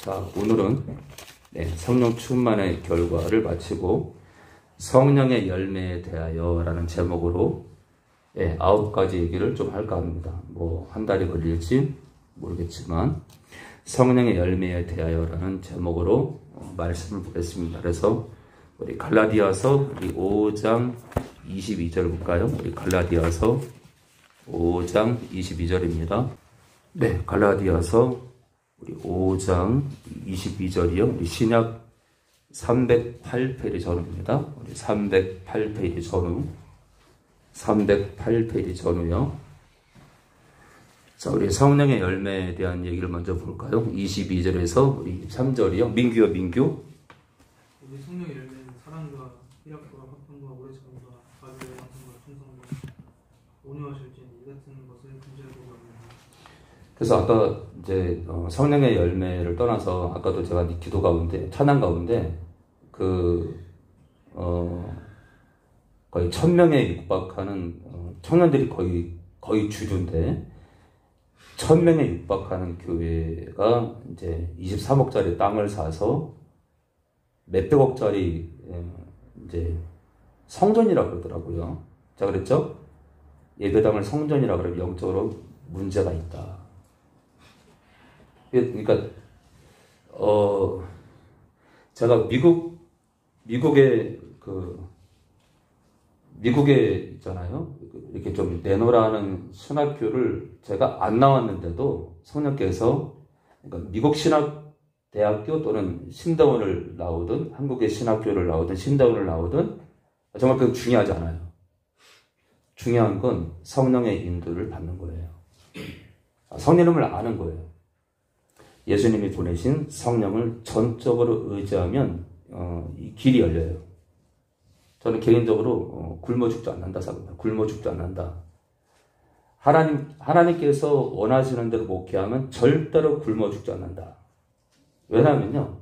자, 오늘은 성령 충만의 결과를 마치고 성령의 열매에 대하여 라는 제목으로 9가지 얘기를 좀 할까 합니다. 뭐 한 달이 걸릴지 모르겠지만 성령의 열매에 대하여 라는 제목으로 말씀을 보겠습니다. 그래서 우리 갈라디아서 우리 5장 22절 볼까요? 우리 갈라디아서 5장 22절입니다. 네, 갈라디아서 우리 5장 22절이요. 우리 신약 308페이지 전후입니다. 우리 308페이지 전후. 308페이지 전후요. 자, 우리 성령의 열매에 대한 얘기를 먼저 볼까요? 22절에서 우리 3절이요. 민규요, 민규. 우리 성령의 열매는 사랑과 희락과 화평과 오래 참음과 자비와 양선과 충성과 온유하실지 이 같은 것을 분별하고 합니다. 그래서 아까 이제 성령의 열매를 떠나서 아까도 제가 기도 가운데 찬양 가운데 거의 1000명에 육박하는 청년들이 거의 주류인데 1000명에 육박하는 교회가 이제 23억짜리 땅을 사서 몇백억짜리 이제 성전이라고 그러더라고요. 자, 그랬죠? 예배당을 성전이라고 그러면 영적으로 문제가 있다. 그러니까 제가 미국에 있잖아요. 이렇게 좀 내노라는 신학교를 제가 안 나왔는데도 성령께서 그러니까 미국 신학대학교 또는 신대원을 나오든 한국의 신학교를 나오든 신대원을 나오든 정말 그건 중요하지 않아요. 중요한 건 성령의 인도를 받는 거예요. 성령님을 아는 거예요. 예수님이 보내신 성령을 전적으로 의지하면 이 길이 열려요. 저는 개인적으로 굶어 죽지 않는다 생각합니다. 굶어 죽지 않는다. 하나님께서 원하시는 대로 목회하면 절대로 굶어 죽지 않는다. 왜냐하면요,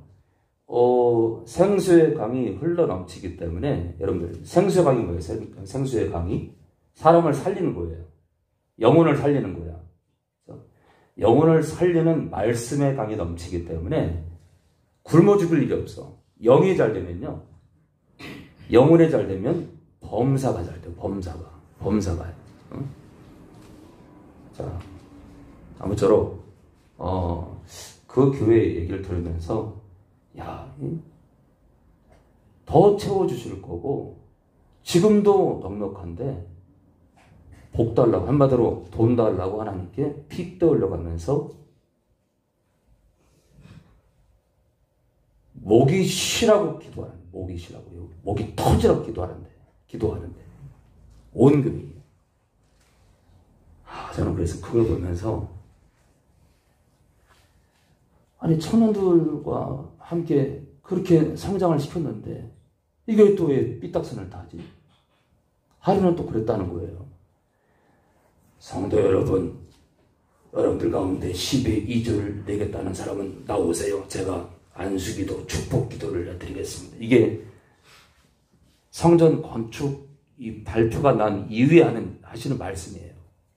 생수의 강이 흘러 넘치기 때문에 여러분들 생수의 강이 뭐예요? 생수의 강이 사람을 살리는 거예요. 영혼을 살리는 거야. 영혼을 살리는 말씀의 강이 넘치기 때문에 굶어 죽을 일이 없어. 영이 잘 되면요, 영혼이 잘 되면 범사가 잘 돼요. 범사가. 응? 자, 아무쪼록 그 교회 얘기를 들으면서 더 채워주실 거고 지금도 넉넉한데 복 달라고, 한마디로 돈 달라고 하나님께 피 떠올려 가면서 목이 쉬라고 기도하는데, 목이 쉬라고요. 목이 터지라고 기도하는데 온 교회. 저는 그래서 그걸 보면서 아니 청년들과 함께 그렇게 성장을 시켰는데 이게 또 왜 삐딱선을 타지? 하루는 또 그랬다는 거예요. 성도 여러분, 여러분들 가운데 10의 2조를 내겠다는 사람은 나오세요. 제가 안수기도, 축복기도를 해드리겠습니다. 이게 성전 건축 이 발표가 난 이후에 하시는 말씀이에요.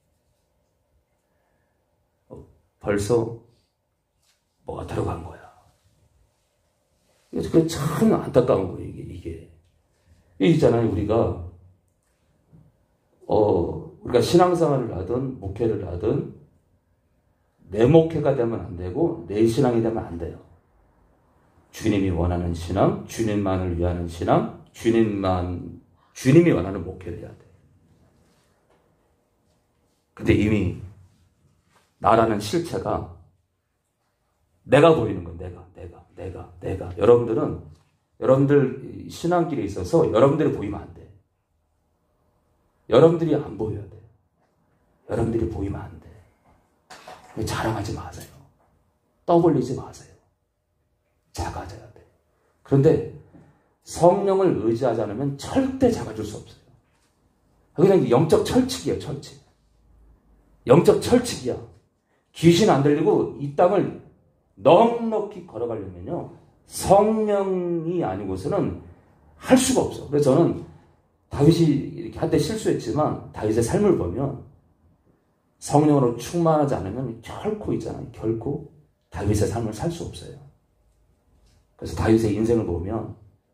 벌써 뭐가 들어간 거야. 그래서 그게 참 안타까운 거예요. 이게 있잖아요. 우리가 신앙생활을 하든 목회를 하든 내 목회가 되면 안 되고 내 신앙이 되면 안 돼요. 주님이 원하는 신앙, 주님만을 위하는 신앙, 주님이 원하는 목회를 해야 돼. 근데 이미 나라는 실체가 내가 보이는 건 내가. 여러분들 신앙길에 있어서 여러분들이 보이면 안 돼. 여러분들이 안 보여야 돼. 여러분들이 보이면 안 돼. 자랑하지 마세요. 떠벌리지 마세요. 작아져야 돼. 그런데 성령을 의지하지 않으면 절대 작아질 수 없어요. 그냥 영적 철칙이에요. 철칙. 영적 철칙이야. 귀신 안 들리고 이 땅을 넉넉히 걸어가려면요, 성령이 아니고서는 할 수가 없어. 그래서 저는 다윗이 이렇게 한때 실수했지만 다윗의 삶을 보면 성령으로 충만하지 않으면 결코 다윗의 삶을 살 수 없어요. 그래서 다윗의 인생을 보면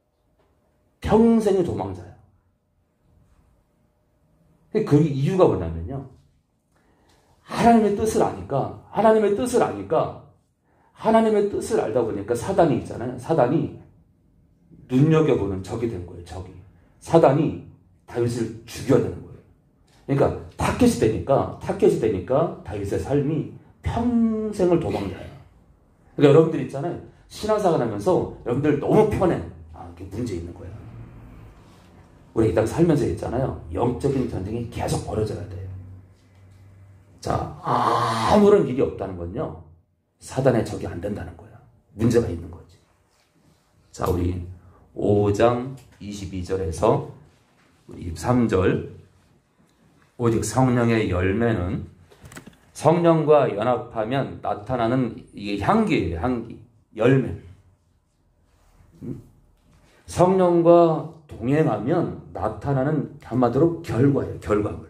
평생의 도망자야. 그 이유가 뭐냐면요. 하나님의 뜻을 아니까, 하나님의 뜻을 알다 보니까 사단이 있잖아요. 사단이 눈여겨보는 적이 된 거예요. 적이. 사단이 다윗을 죽여야 되는 거예요. 그러니까 타겟이 되니까 다윗의 삶이 평생을 도망자야. 그러니까 여러분들 있잖아요. 신앙생활 하면서 여러분들 너무 편해. 이게 문제 있는 거야. 우리 이 땅 살면서 있잖아요. 영적인 전쟁이 계속 벌어져야 돼요. 자, 아무런 일이 없다는 건요. 사단의 적이 안 된다는 거야. 문제가 있는 거지. 자, 우리 5장 22절에서 23절. 오직 성령의 열매는 성령과 연합하면 나타나는 이게 향기예요. 향기. 열매. 성령과 동행하면 나타나는 한마디로 결과예요. 결과물.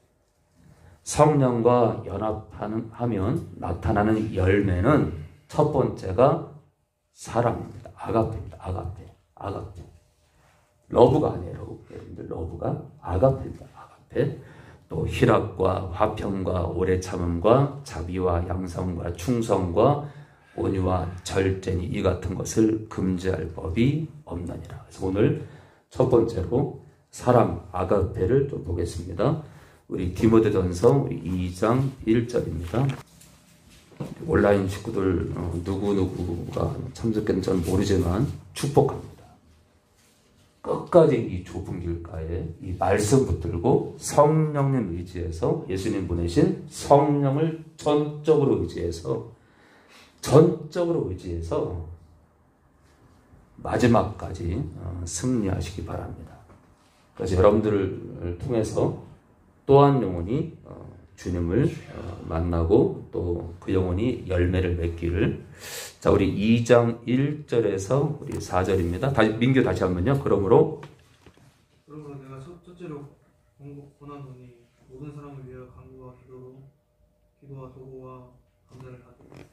성령과 연합하면 나타나는 열매는 첫 번째가 사랑입니다. 아가페입니다. 아가페. 러브가 아니에요. 여러분들 러브가 아가페입니다. 아가페. 또 희락과 화평과 오래 참음과 자비와 양성과 충성과 온유와 절제니 이 같은 것을 금지할 법이 없느니라. 그래서 오늘 첫 번째로 사랑 아가페를 좀 보겠습니다. 우리 디모데전서 2장 1절입니다. 온라인 식구들 누구누구가 참석했는지 저는 모르지만 축복합니다. 끝까지 이 좁은 길가에 이 말씀 붙들고 성령님 의지해서 예수님 보내신 성령을 전적으로 의지해서 마지막까지 승리하시기 바랍니다. 그래서 여러분들을 통해서 또한 영혼이 주님을 만나고 또 그 영혼이 열매를 맺기를. 자, 우리 2장 1절에서 우리 4절입니다. 민규 다시 한번요. 그러므로 내가 첫째로 권하노니 모든 사람을 위하여 간구와 기도와 도구와 감사를 하되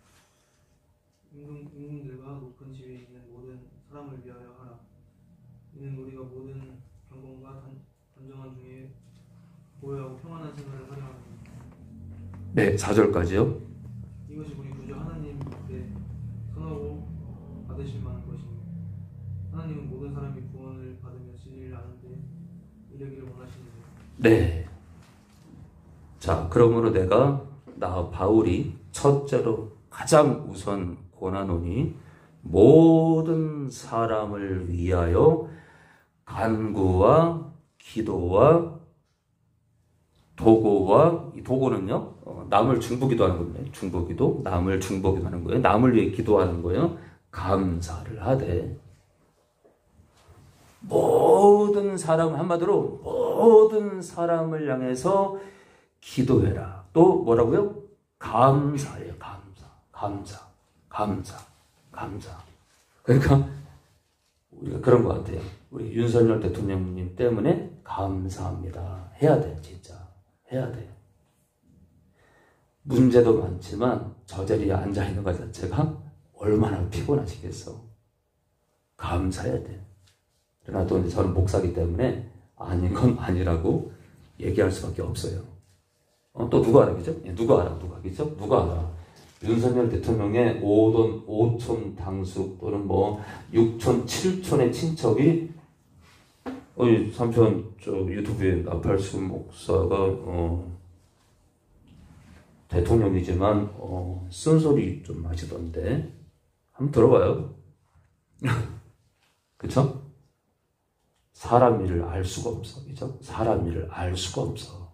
임금들과 높은 지위에 있는 모든 사람을 위하여 하라. 이는 우리가 모든 경건과 단정한 중에 보호하고 평안한 생활을 하려 하니. 네, 4절까지요. 이것이 우리 구주 하나님 앞에 선하고 받으실 만한 것이니 하나님은 모든 사람이 구원을 받으며 진리를 아는데 이르기를 원하시는데. 네. 자, 그러므로 나 바울이 첫째로 가장 우선 권하노니 모든 사람을 위하여 간구와 기도와 도구와, 이 도구는요, 남을 중보기도 하는 겁니다. 중보기도, 남을 중보기도 하는 거예요. 남을 위해 기도하는 거예요. 감사를 하되. 모든 사람, 한마디로 모든 사람을 향해서 기도해라. 또 뭐라고요? 감사해요. 감사. 그러니까 우리가 그런 것 같아요. 우리 윤석열 대통령님 때문에 감사합니다. 해야 돼, 진짜. 해야 돼. 문제도 많지만 저 자리에 앉아있는 것 자체가 얼마나 피곤하시겠어. 감사해야 돼. 그러나 또 저는 목사기 때문에 아닌 건 아니라고 얘기할 수밖에 없어요. 또 누가 알아겠죠? 누가 알아? 윤석열 대통령의 5촌 당숙 또는 6촌, 7촌의 친척이 삼촌 유튜브에 나팔수 목사가 대통령이지만 쓴소리 좀 하시던데 한번 들어봐요. 그쵸? 사람 일을 알 수가 없어. 그죠? 사람 일을 알 수가 없어.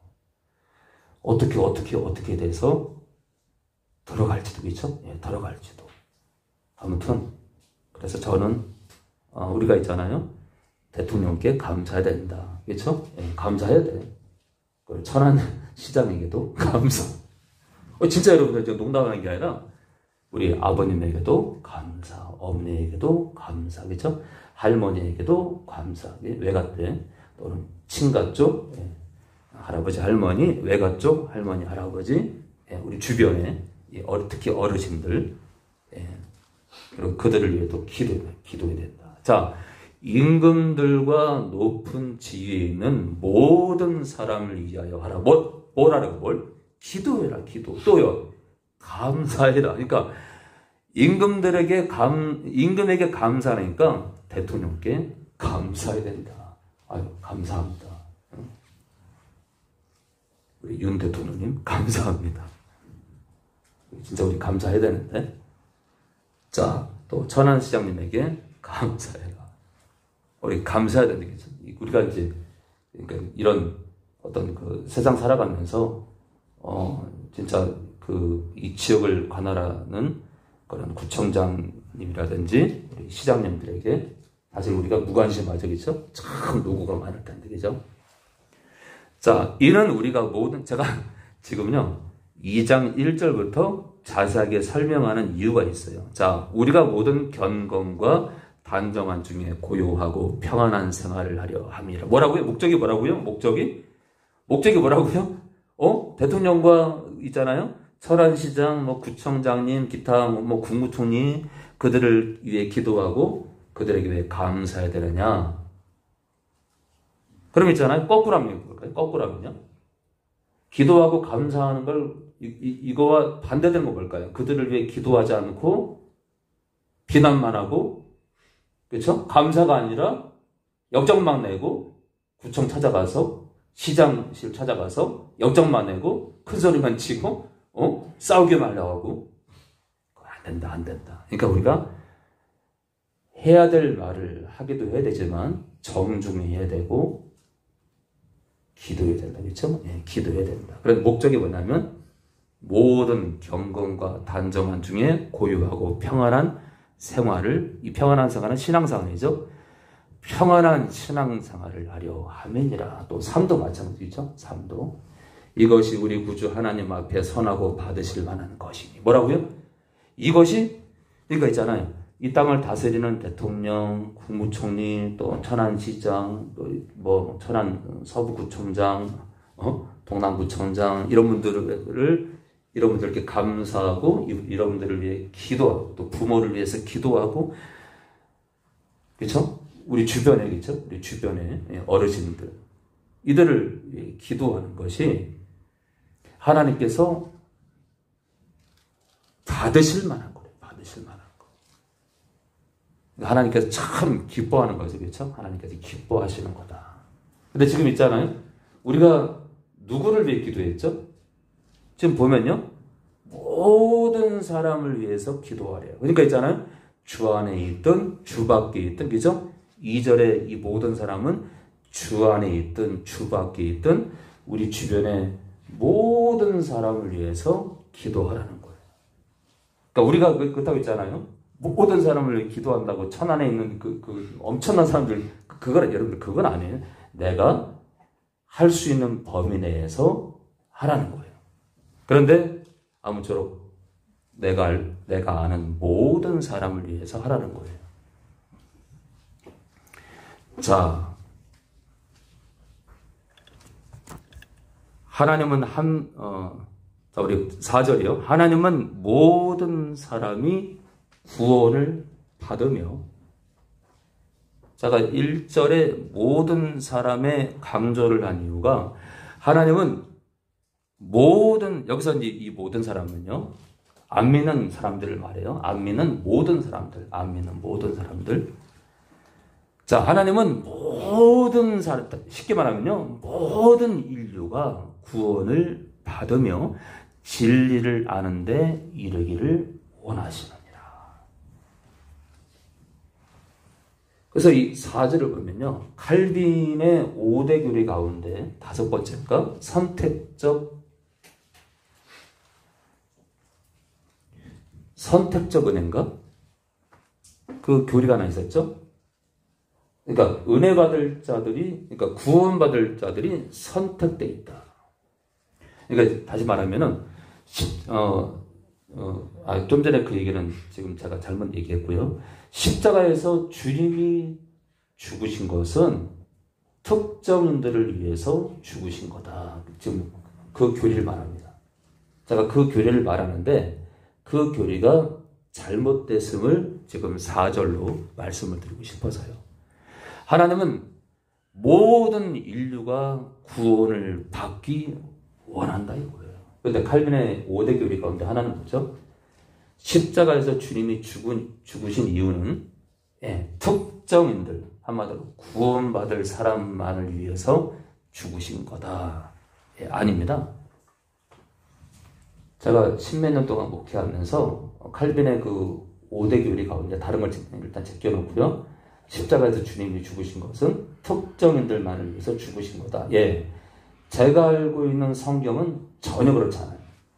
어떻게 돼서 들어갈지도, 그쵸? 예, 들어갈지도. 아무튼, 그래서 저는, 우리가 있잖아요. 대통령께 감사해야 된다. 그쵸? 예, 감사해야 돼. 그리고 천안 시장에게도 감사. 진짜 여러분들, 저 농담하는 게 아니라, 우리 아버님에게도 감사, 어머니에게도 감사, 그쵸? 할머니에게도 감사. 외가 때, 또는 친가 쪽, 예, 할아버지, 할머니, 외가 쪽, 할머니, 할아버지, 예, 우리 주변에, 특히 어르신들, 예, 그리고 그들을 위해도 기도해야 된다. 자, 임금들과 높은 지위에 있는 모든 사람을 위하여 하라. 뭘 하라고? 기도해라. 기도. 또요, 감사해라. 그러니까 임금에게 감사하니까 대통령께 감사해야 된다. 아유, 감사합니다. 우리 윤 대통령님 감사합니다. 진짜 우리 감사해야 되는데. 자, 또 천안시장님에게 감사해라. 우리 감사해야 되는 게 우리가 이제 그러니까 이런 어떤 그 세상 살아가면서 진짜 그 이 지역을 관할하는 그런 구청장님이라든지 우리 시장님들에게 사실 우리가 무관심하죠, 참 노고가 많을 텐데, 그죠? 자, 이는 우리가 제가 지금요 2장 1절부터 자세하게 설명하는 이유가 있어요. 자, 우리가 모든 견건과 단정한 중에 고요하고 평안한 생활을 하려 함이라. 뭐라고요? 목적이 뭐라고요? 목적이 뭐라고요? 대통령과 있잖아요. 철안시장, 구청장님, 기타 국무총리 그들을 위해 기도하고 그들에게 왜 감사해야 되느냐? 그럼 있잖아요. 거꾸로 하면 볼까요? 거꾸로 하면요. 기도하고 감사하는 걸 이거와 반대되는 거 뭘까요? 그들을 위해 기도하지 않고 비난만 하고, 그렇죠? 감사가 아니라 역정만 내고 구청 찾아가서 시장실 찾아가서 역정만 내고 큰 소리만 치고 싸우기만 하고 안 된다. 그러니까 우리가 해야 될 말을 하기도 해야 되지만 정중히 해야 되고 기도해야 된다. 그렇죠? 예, 기도해야 된다. 그런 목적이 뭐냐면 모든 경건과 단정한 중에 고요하고 평안한 생활을, 이 평안한 생활은 신앙생활이죠. 평안한 신앙생활을 하려 함이니라. 또 3도 마찬가지죠. 3도. 이것이 우리 구주 하나님 앞에 선하고 받으실 만한 것이니. 뭐라고요? 이것이, 그러니까 있잖아요. 이 땅을 다스리는 대통령, 국무총리, 또 천안시장, 또 천안 서부구청장, 동남구청장, 이런 분들께 감사하고, 이런 분들을 위해 기도하고, 또 부모를 위해서 기도하고, 그렇죠? 우리 주변에, 그렇죠? 우리 주변에 어르신들, 이들을 위해 기도하는 것이 하나님께서 받으실 만한 거예요. 받으실 만한 거. 하나님께서 참 기뻐하는 거죠. 그렇죠? 하나님께서 기뻐하시는 거다. 근데 지금 있잖아요. 우리가 누구를 위해 기도했죠? 지금 보면요. 모든 사람을 위해서 기도하래요. 그러니까 있잖아요. 주 안에 있든 주 밖에 있든, 그죠? 2절에 이 모든 사람은 주 안에 있든 주 밖에 있든 우리 주변의 모든 사람을 위해서 기도하라는 거예요. 그러니까 우리가 그렇다고 있잖아요. 모든 사람을 위해 기도한다고 천안에 있는 그 엄청난 사람들, 여러분들 그건 아니에요. 내가 할 수 있는 범위 내에서 하라는 거예요. 그런데 아무쪼록 내가 아는 모든 사람을 위해서 하라는 거예요. 자, 하나님은 우리 4절이요. 하나님은 모든 사람이 구원을 받으며, 제가 1절에 모든 사람의 강조를 한 이유가, 하나님은 여기서 이제 이 모든 사람은요, 안 믿는 사람들을 말해요. 안 믿는 모든 사람들. 자, 하나님은 모든 사람, 쉽게 말하면요, 모든 인류가 구원을 받으며 진리를 아는데 이르기를 원하시느니라. 그래서 이 4절을 보면요, 칼빈의 5대 교리 가운데 5번째가 선택적 은혜인가? 그 교리가 하나 있었죠? 그러니까 은혜 받을 자들이, 그러니까 구원받을 자들이 선택돼 있다. 그러니까 다시 말하면은 좀 전에 그 얘기는 지금 제가 잘못 얘기했고요. 십자가에서 주님이 죽으신 것은 특정인들을 위해서 죽으신 거다. 지금 그 교리를 말합니다. 제가 그 교리를 말하는데 그 교리가 잘못됐음을 지금 4절로 말씀을 드리고 싶어서요. 하나님은 모든 인류가 구원을 받기 원한다 이거예요. 그런데 칼빈의 5대 교리 가운데 하나는 뭐죠? 십자가에서 주님이 죽으신 이유는 특정인들, 한마디로 구원받을 사람만을 위해서 죽으신 거다. 아닙니다. 제가 십몇 년 동안 목회하면서 칼빈의 그 5대 교리 가운데 다른 걸 일단 제껴놓고요. 십자가에서 주님이 죽으신 것은 특정인들만을 위해서 죽으신 거다. 제가 알고 있는 성경은 전혀 그렇지 않아요.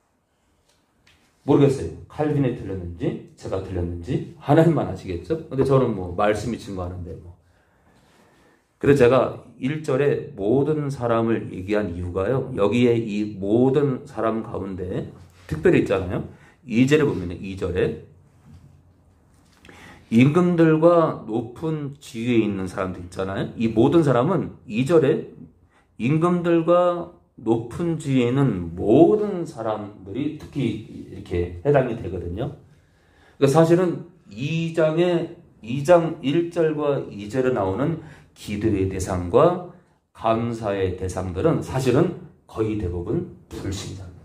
모르겠어요. 칼빈이 틀렸는지 제가 틀렸는지 하나님만 아시겠죠? 근데 저는 뭐 말씀이 증거하는데 뭐. 그래서 제가 1절에 모든 사람을 얘기한 이유가요. 여기에 이 모든 사람 가운데 특별히 있잖아요. 2절에 보면 2절에 임금들과 높은 지위에 있는 사람들 있잖아요. 이 모든 사람은 2절에 임금들과 높은 지위에 있는 모든 사람들이 특히 이렇게 해당이 되거든요. 그러니까 사실은 2장 1절과 2절에 나오는 기도의 대상과 감사의 대상들은 사실은 거의 대부분 불신자입니다.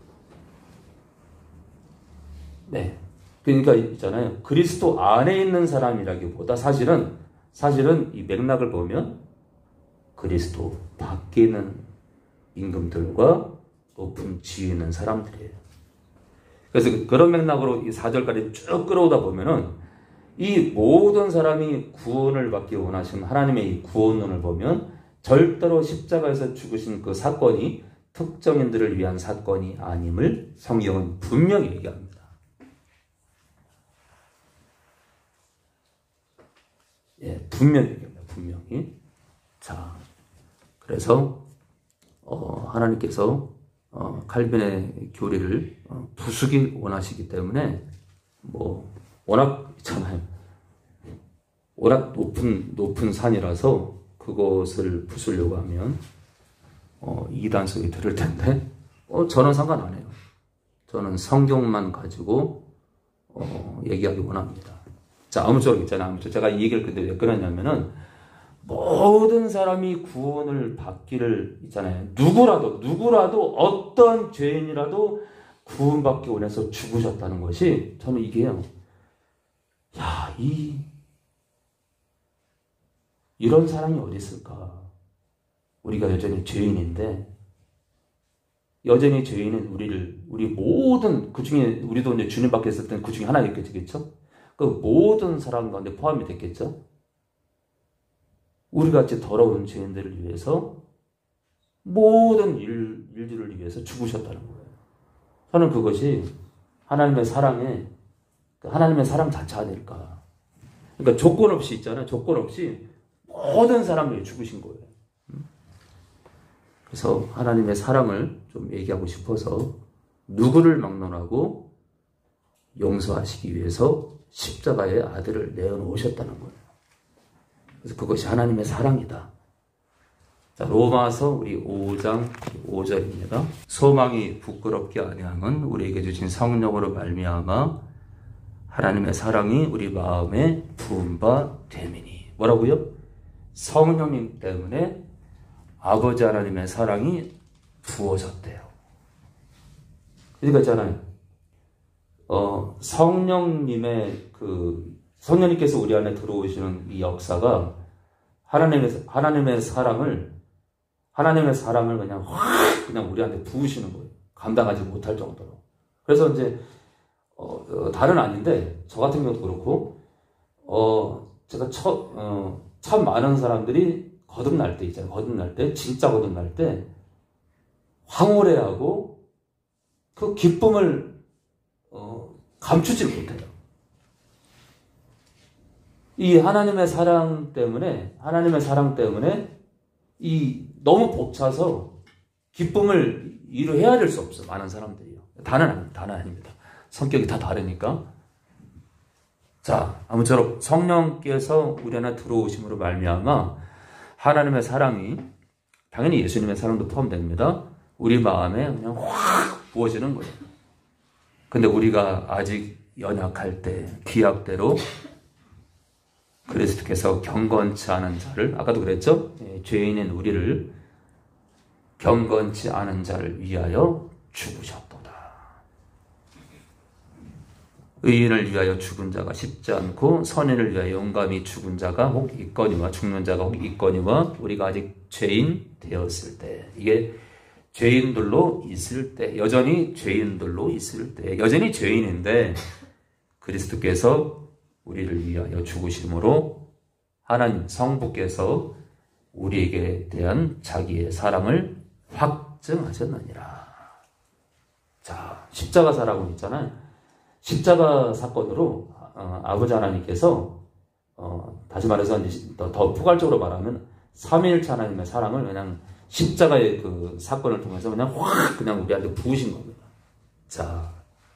네. 그러니까 있잖아요. 그리스도 안에 있는 사람이라기보다 사실은 이 맥락을 보면 그리스도 밖에 있는 임금들과 높은 지위에 있는 사람들이에요. 그래서 그런 맥락으로 이 4절까지 쭉 끌어오다 보면은 이 모든 사람이 구원을 받기 원하시는 하나님의 이 구원론을 보면 절대로 십자가에서 죽으신 그 사건이 특정인들을 위한 사건이 아님을 성경은 분명히 얘기합니다. 분명히 얘기합니다. 분명히. 자, 그래서 하나님께서 칼빈의 교리를 부수기 원하시기 때문에 뭐 워낙 있잖아요. 워낙 높은 산이라서 그것을 부수려고 하면 이단 소리 들을 텐데 저는 상관 안 해요. 저는 성경만 가지고 얘기하기 원합니다. 자, 아무쪼록 있잖아요. 아무쪼록 제가 이 얘기를 근데 왜 끊었냐면은 모든 사람이 구원을 받기를 있잖아요. 누구라도 어떤 죄인이라도 구원받기 원해서 죽으셨다는 것이 저는 이게요. 야, 이런 사람이 어디 있을까? 우리가 여전히 죄인인데 여전히 죄인은 우리 모든 그 중에 우리도 이제 주님 밖에 있을 때는 그 중에 하나였겠죠. 그 모든 사람 가운데 포함이 됐겠죠. 우리같이 더러운 죄인들을 위해서 모든 일들을 위해서 죽으셨다는 거예요. 저는 그것이 하나님의 사랑 자체 아닐까. 그러니까 조건 없이 있잖아요. 조건 없이 모든 사람을 위해 죽으신 거예요. 그래서 하나님의 사랑을 좀 얘기하고 싶어서 누구를 막론하고 용서하시기 위해서 십자가의 아들을 내어놓으셨다는 거예요. 그래서 그것이 하나님의 사랑이다. 자, 로마서 우리 5장 5절입니다. 소망이 부끄럽게 아니함은 우리에게 주신 성령으로 말미암아 하나님의 사랑이 우리 마음에 부은 바 됨이니. 뭐라고요? 성령님 때문에 아버지 하나님의 사랑이 부어졌대요. 그러니까 있잖아요. 성령님께서 우리 안에 들어오시는 이 역사가 하나님의 사랑을 그냥 우리한테 부으시는 거예요. 감당하지 못할 정도로. 그래서 이제 다른 아닌데 저 같은 경우도 그렇고 제가 참 많은 사람들이 거듭날 때 있잖아요. 진짜 거듭날 때 황홀해하고 그 기쁨을 감추지 못해요. 이 하나님의 사랑 때문에 이 너무 벅차서 기쁨을 이루 헤아릴 수 없어. 많은 사람들이요. 다는 아닙니다. 성격이 다 다르니까. 자, 아무쪼록 성령께서 우리 안에 들어오심으로 말미암아 하나님의 사랑이 당연히 예수님의 사랑도 포함됩니다. 우리 마음에 그냥 확 부어지는 거예요. 근데 우리가 아직 연약할 때 기약대로 그리스도께서 경건치 않은 자를, 아까도 그랬죠? 죄인인 우리를 경건치 않은 자를 위하여 죽으셨도다. 의인을 위하여 죽은 자가 쉽지 않고 선인을 위하여 용감히 죽은 자가 혹 있거니와 죽는 자가 혹 있거니와 우리가 아직 죄인 되었을 때, 이게 죄인들로 있을 때, 여전히 죄인들로 있을 때, 여전히 죄인인데 그리스도께서 우리를 위하여 죽으심으로 하나님 성부께서 우리에게 대한 자기의 사랑을 확증하셨느니라. 자, 십자가 사라고 있잖아요. 십자가 사건으로 아버지 하나님께서 다시 말해서 더 포괄적으로 말하면 삼위일체 하나님의 사랑을 그냥 십자가의 그 사건을 통해서 그냥 확 그냥 우리한테 부으신 겁니다. 자,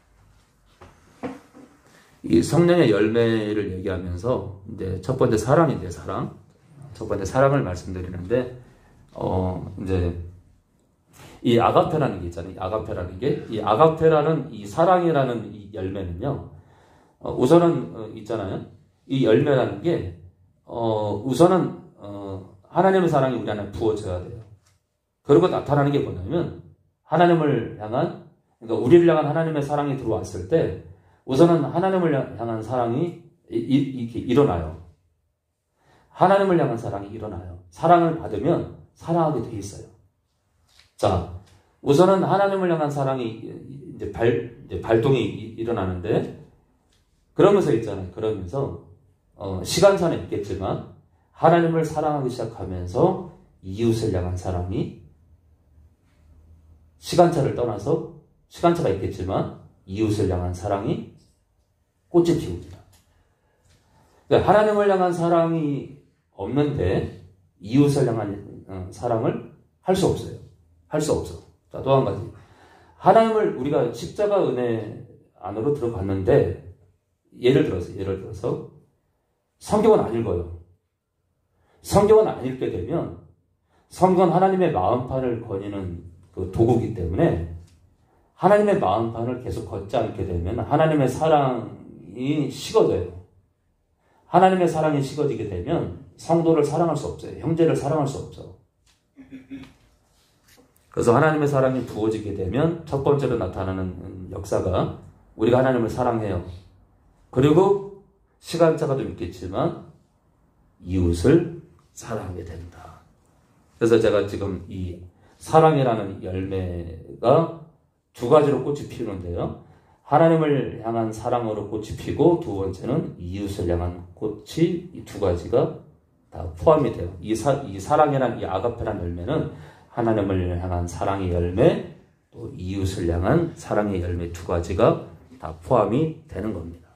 이 성령의 열매를 얘기하면서 이제 첫 번째 사랑인데, 사랑. 첫 번째 사랑을 말씀드리는데, 이제 이 아가페라는 게 있잖아요. 아가페라는 게, 이 아가페라는 이 사랑이라는 이 열매는요, 우선은 있잖아요. 이 열매라는 게, 우선은 하나님의 사랑이 우리 안에 부어져야 돼요. 그리고 나타나는 게 뭐냐면, 하나님을 향한, 그러니까 우리를 향한 하나님의 사랑이 들어왔을 때, 우선은 하나님을 향한 사랑이 이렇게 일어나요. 하나님을 향한 사랑이 일어나요. 사랑을 받으면 사랑하게 돼 있어요. 자, 우선은 하나님을 향한 사랑이 이제 발동이 일어나는데, 그러면서 있잖아요. 그러면서 시간차는 있겠지만 하나님을 사랑하기 시작하면서 이웃을 향한 사랑이 시간차를 떠나서, 시간차가 있겠지만 이웃을 향한 사랑이 꽃을 피웁니다. 그러니까 하나님을 향한 사랑이 없는데 이웃을 향한 사랑을 할 수 없어요. 할 수 없어. 자, 또 한 가지. 하나님을 우리가 십자가 은혜 안으로 들어갔는데, 예를 들어서 성경은 안 읽어요. 성경은 안 읽게 되면 성경은 하나님의 마음판을 거니는 그 도구이기 때문에 하나님의 마음판을 계속 걷지 않게 되면 하나님의 사랑이 식어져요. 하나님의 사랑이 식어지게 되면 성도를 사랑할 수 없어요. 형제를 사랑할 수 없어. 그래서 하나님의 사랑이 부어지게 되면 첫 번째로 나타나는 역사가 우리가 하나님을 사랑해요. 그리고 시간차가 좀 있겠지만 이웃을 사랑하게 된다. 그래서 제가 지금 이 사랑이라는 열매가 두 가지로 꽃이 피우는데요. 하나님을 향한 사랑으로 꽃이 피고, 두 번째는 이웃을 향한 꽃이, 이 두 가지가 다 포함이 돼요. 이 사랑이란, 이 아가페란 열매는 하나님을 향한 사랑의 열매, 또 이웃을 향한 사랑의 열매 두 가지가 다 포함이 되는 겁니다.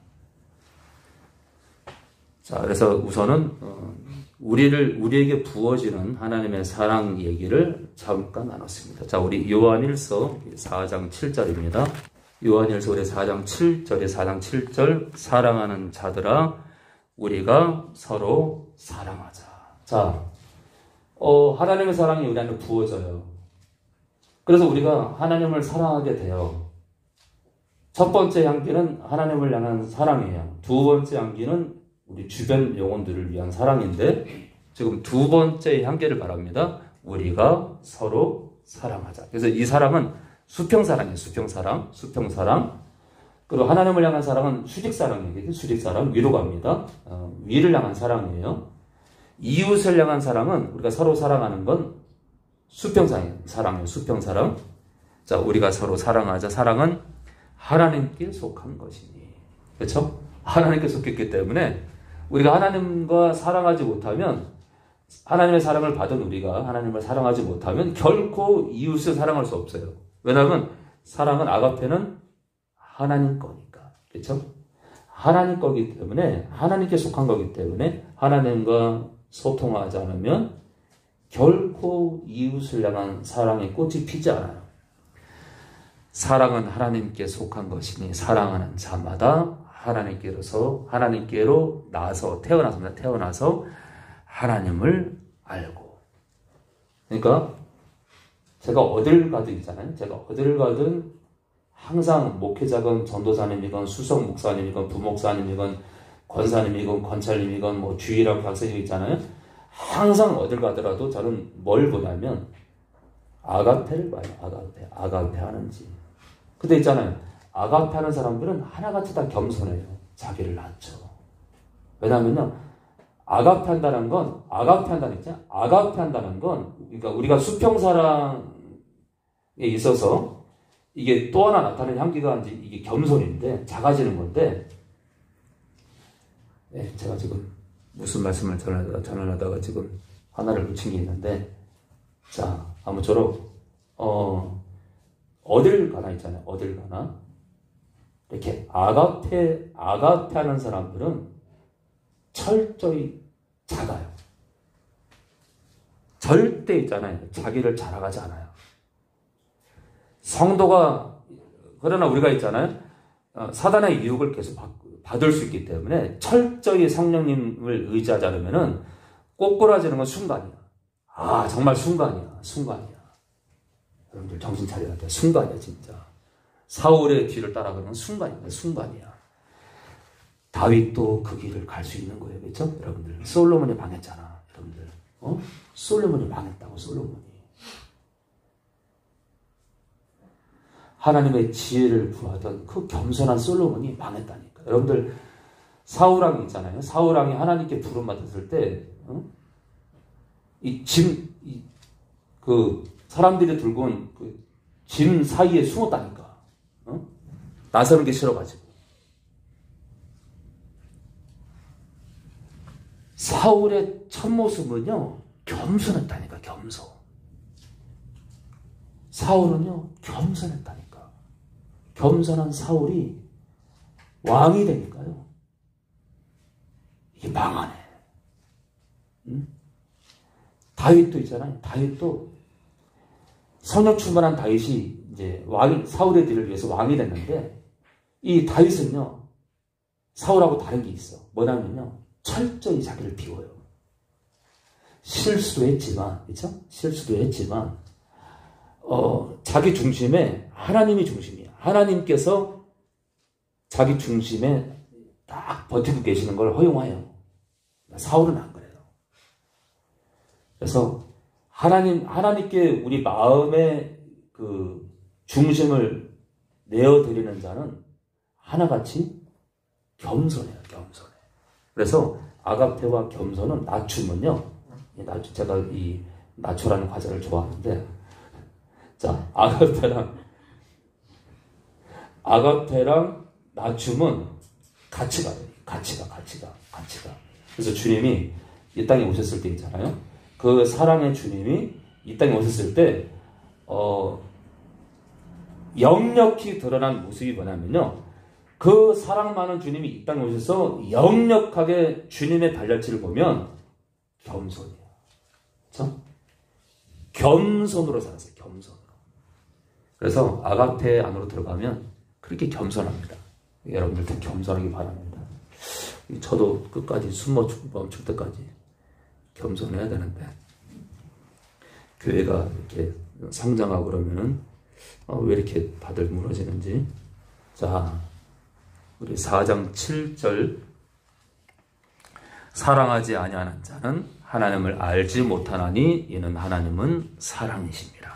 자, 그래서 우선은 우리에게 부어지는 하나님의 사랑 얘기를 잠깐 나눴습니다. 자, 우리 요한일서 4장 7절입니다. 요한일서 우리 4장 7절, 사랑하는 자들아 우리가 서로 사랑하자. 자, 하나님의 사랑이 우리 안에 부어져요. 그래서 우리가 하나님을 사랑하게 돼요. 첫 번째 향기는 하나님을 향한 사랑이에요. 두 번째 향기는 우리 주변 영혼들을 위한 사랑인데, 지금 두 번째 향기를 말합니다. 우리가 서로 사랑하자. 그래서 이 사랑은 수평사랑이에요. 수평사랑. 그리고 하나님을 향한 사랑은 수직사랑이에요. 수직사랑, 위로 갑니다. 위를 향한 사랑이에요. 이웃을 향한 사랑은 우리가 서로 사랑하는 건 수평사랑이에요. 수평사랑. 자, 우리가 서로 사랑하자. 사랑은 하나님께 속한 것이니. 그렇죠? 하나님께 속했기 때문에 우리가 하나님과 사랑하지 못하면, 하나님의 사랑을 받은 우리가 하나님을 사랑하지 못하면 결코 이웃을 사랑할 수 없어요. 왜냐하면 사랑은, 아가페는 하나님 거니까. 그렇죠? 하나님 거기 때문에, 하나님께 속한 거기 때문에 하나님과 소통하지 않으면 결코 이웃을 향한 사랑의 꽃이 피지 않아요. 사랑은 하나님께 속한 것이니 사랑하는 자마다 하나님께로 나서 태어나서 하나님을 알고. 그러니까 제가 어딜 가든 있잖아요. 제가 어딜 가든 항상 목회자건 전도사님이건 수석 목사님이건 부목사님이건 권사님이건 권찰님이건 뭐 주일학 박사님 있잖아요. 항상 어딜 가더라도 저는 뭘 보냐면 아가페를 봐요. 아가페 하는지. 근데 있잖아요. 아가페 하는 사람들은 하나같이 다 겸손해요. 자기를 낮춰. 왜냐면요. 아가페 한다는 건 그러니까 우리가 수평사랑에 있어서 이게 또 하나 나타나는 향기가 이게 겸손인데 작아지는 건데 네, 제가 지금 무슨 말씀을 전하다가 지금 하나를 놓친 게 있는데 자 아무쪼록 어딜 가나 있잖아요. 어딜 가나 이렇게 아가페 하는 사람들은 철저히 작아요. 절대 있잖아요. 자기를 자랑하지 않아요. 성도가 그러나 우리가 있잖아요. 사단의 유혹을 계속 받을 수 있기 때문에 철저히 성령님을 의지하지 않으면은 꼬꾸라지는 건 순간이야. 아 정말 순간이야. 여러분들 정신 차려야 돼. 순간이야 진짜. 사울의 뒤를 따라가는 순간이야. 다윗도 그 길을 갈 수 있는 거예요. 그렇죠? 여러분들 솔로몬이 망했잖아. 여러분들 솔로몬이 망했다고. 솔로몬이 하나님의 지혜를 구하던 그 겸손한 솔로몬이 망했다니까. 여러분들 사울왕이 있잖아요. 사울왕이 하나님께 부름 받았을 때 그 사람들이 들고 온 그 짐 사이에 숨었다니까. 나서는 게 싫어가지고. 사울의 첫 모습은요 겸손했다니까. 사울은요 겸손했다니까. 겸손한 사울이 왕이 되니까요 이게 망하네. 다윗도 있잖아요. 다윗도 성령 충만한 다윗이 이제 사울의 뒤를 위해서 왕이 됐는데 이 다윗은요 사울하고 다른 게 있어. 뭐냐면요 철저히 자기를 비워요. 실수도 했지만 자기 중심에 하나님이 중심이야. 하나님께서 자기 중심에 딱 버티고 계시는 걸 허용해요. 사울은 안 그래요. 그래서 하나님께 우리 마음의 그 중심을 내어드리는 자는 하나같이 겸손해요. 그래서 아가페와 겸손은 낮춤은요. 제가 이 낮추라는 과자를 좋아하는데 자 아가페랑 낮춤은 같이 가요. 같이 가. 그래서 주님이 이 땅에 오셨을 때 있잖아요. 그 사랑의 주님이 이 땅에 오셨을 때 역력히 드러난 모습이 뭐냐면요. 그 사랑 많은 주님이 이 땅에 오셔서 역력하게 주님의 발자취를 보면 겸손이에요. 그렇죠? 겸손으로 살았어요. 겸손으로. 그래서 아가페 안으로 들어가면 그렇게 겸손합니다. 여러분들도 겸손하기 바랍니다. 저도 끝까지 숨 멈출 때까지 겸손해야 되는데 교회가 이렇게 성장하고 그러면은 왜 이렇게 다들 무너지는지. 자, 우리 4장 7절 사랑하지 아니하는 자는 하나님을 알지 못하나니 이는 하나님은 사랑이십니다.